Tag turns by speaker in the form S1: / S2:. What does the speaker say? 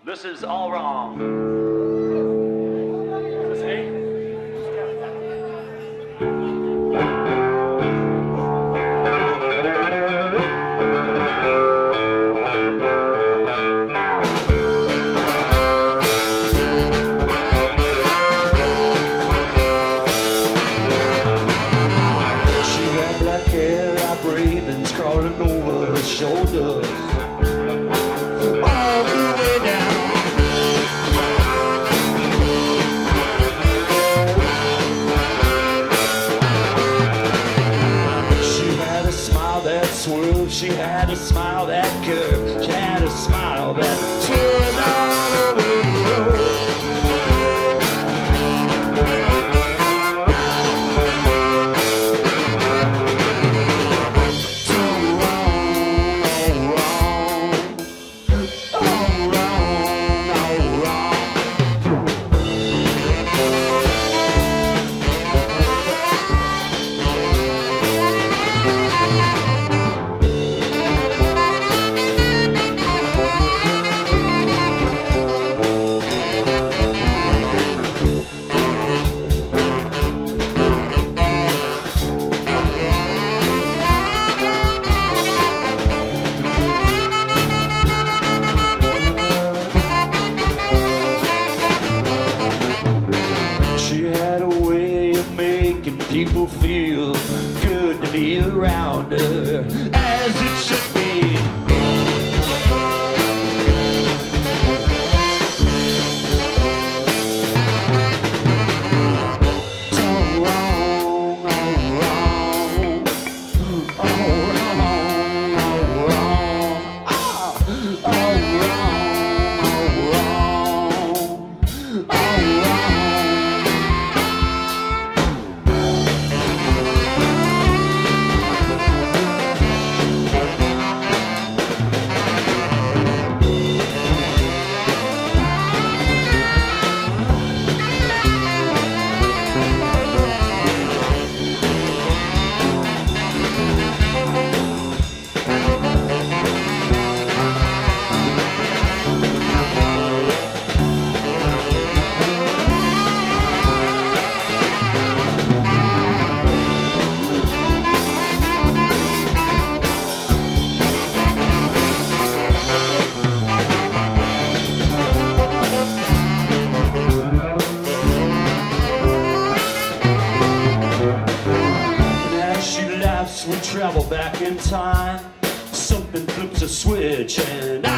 S1: This is all wrong. Is this me?
S2: She had black hair, like ravens crawling over her shoulders. All the way down. She had a smile that swerved, she had a smile that curved, she had a smile that turned all over the road. People feel good to be around her, as it should be. All wrong, all wrong, all wrong, all wrong, all wrong, all wrong. We travel back in time. Something flips a switch and